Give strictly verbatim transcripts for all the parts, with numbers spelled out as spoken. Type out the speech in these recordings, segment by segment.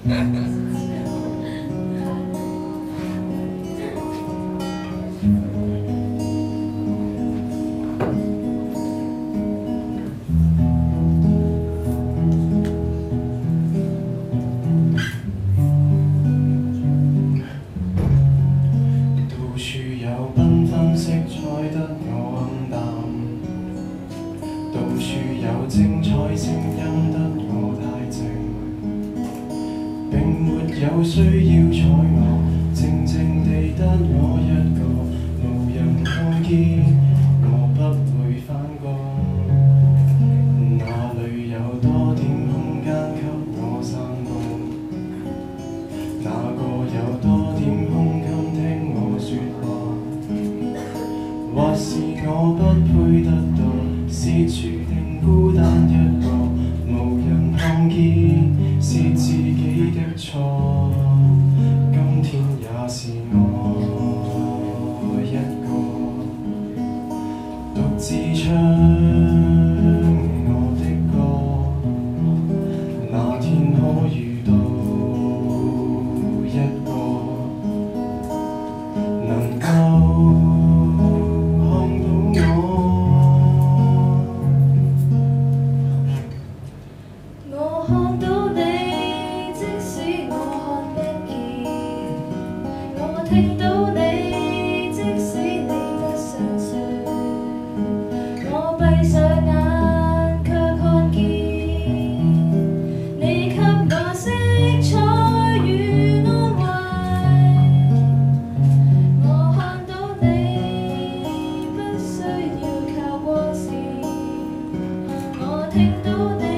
色彩得我暗淡，到處有精彩聲音得我太靜，並沒有需要睬我，靜靜地得我一個，無人看見我不會反光。哪裏有多點空間給我散步？哪個有多點胸襟聽我說話？或是我不配得到，是注定孤單一個，無人看見，是自己的錯。今天也是我一個，獨自唱我的歌。那天可遇到一個能夠看到你，即使我看不見；我聽到你，即使你不相信。我閉上眼，卻看見你給我色彩與安慰。我看到你，不需要靠光線。我聽到你。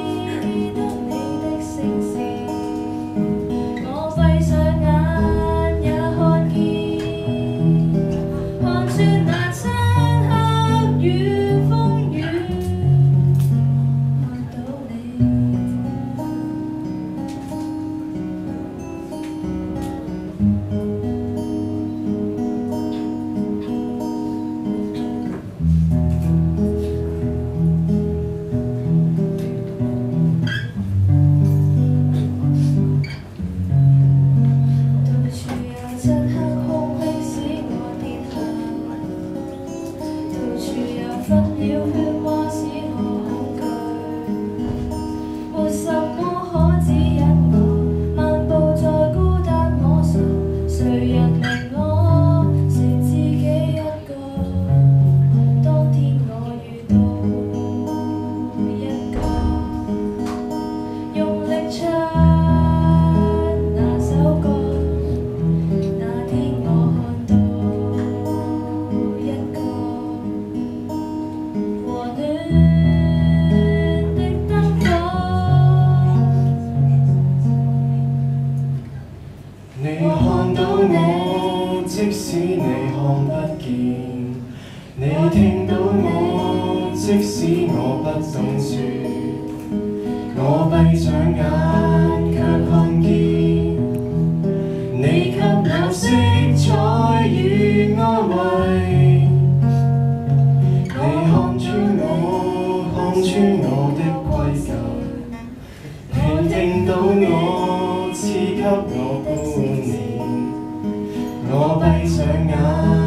紛擾喧嘩使我恐懼，沒什麼可指引我，漫步在孤單摸索，誰人明我是自己一個。當天我遇到一個，用力唱那首歌，那天我看到一個。 你看到我，即使你看不見；你聽到我，即使我不懂說。我閉上眼，卻看見你給我色彩與安慰。你看穿我，看穿我的規矩。你聽到我，賜給我觀念。我閉上眼。